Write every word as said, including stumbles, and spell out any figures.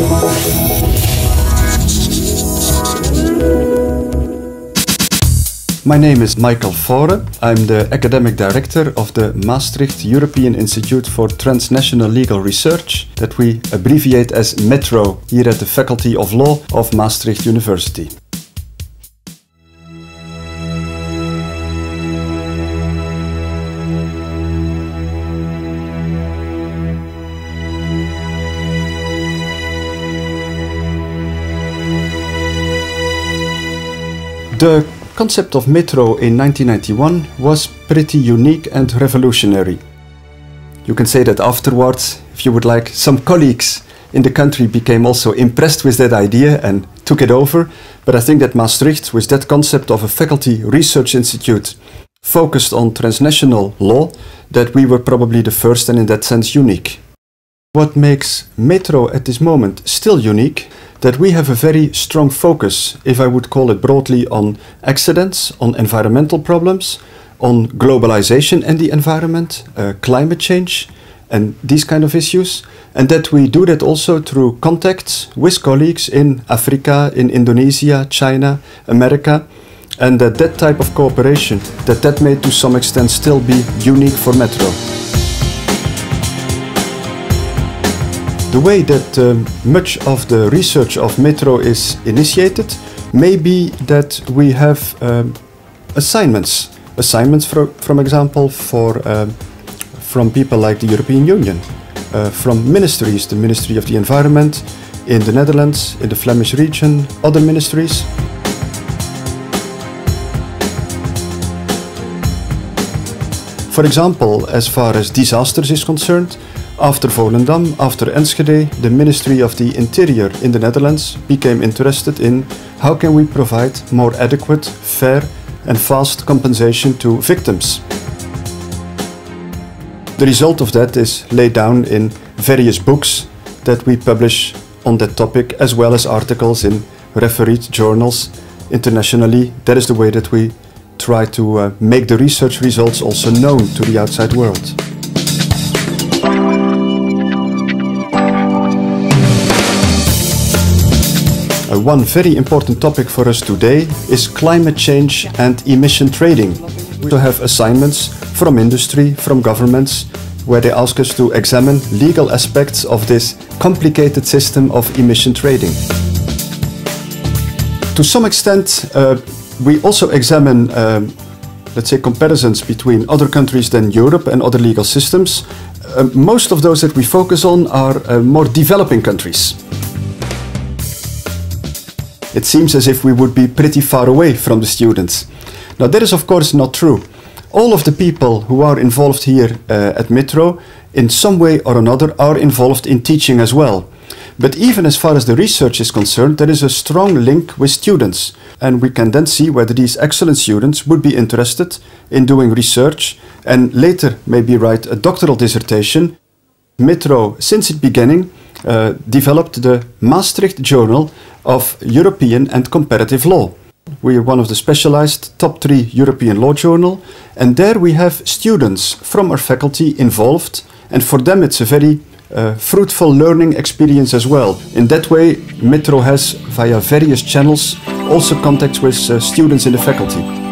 My name is Michael Faure. I'm the Academic Director of the Maastricht European Institute for Transnational Legal Research, that we abbreviate as METRO, here at the Faculty of Law of Maastricht University. The concept of METRO in nineteen ninety-one was pretty unique and revolutionary. You can say that afterwards, if you would like, some colleagues in the country became also impressed with that idea and took it over, but I think that Maastricht, with that concept of a faculty research institute focused on transnational law, that we were probably the first and in that sense unique. What makes METRO at this moment still unique, that we have a very strong focus, if I would call it broadly, on accidents, on environmental problems, on globalization and the environment, uh, climate change and these kind of issues, and that we do that also through contacts with colleagues in Africa, in Indonesia, China, America, and that that type of cooperation, that that may to some extent still be unique for METRO. The way that um, much of the research of METRO is initiated may be that we have um, assignments. Assignments, for, from example, for, um, from people like the European Union, uh, from ministries, the Ministry of the Environment in the Netherlands, in the Flemish region, other ministries. For example, as far as disasters is concerned, after Volendam, after Enschede, the Ministry of the Interior in the Netherlands became interested in how can we provide more adequate, fair and fast compensation to victims. The result of that is laid down in various books that we publish on that topic, as well as articles in refereed journals internationally. That is the way that we try to uh, make the research results also known to the outside world. Uh, one very important topic for us today is climate change and emission trading. We have assignments from industry, from governments, where they ask us to examine legal aspects of this complicated system of emission trading. To some extent, uh, we also examine, um, let's say, comparisons between other countries than Europe and other legal systems. Uh, most of those that we focus on are uh, more developing countries. It seems as if we would be pretty far away from the students. Now that is of course not true. All of the people who are involved here uh, at METRO, in some way or another, are involved in teaching as well. But even as far as the research is concerned, there is a strong link with students. And we can then see whether these excellent students would be interested in doing research and later maybe write a doctoral dissertation. METRO, since its beginning, uh, developed the Maastricht Journal of European and Comparative Law. We are one of the specialized top three European law journal, and there we have students from our faculty involved, and for them it's a very uh, fruitful learning experience as well. In that way, METRO has, via various channels, also contacts with uh, students in the faculty.